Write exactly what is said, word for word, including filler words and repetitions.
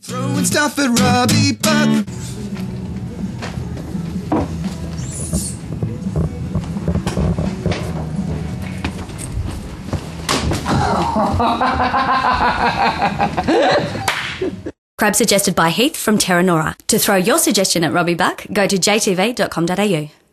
Throwing stuff at Robbie, but Crab suggested by Heath from Terra Nora. To throw your suggestion at Robbie back, go to j t v dot com dot a u.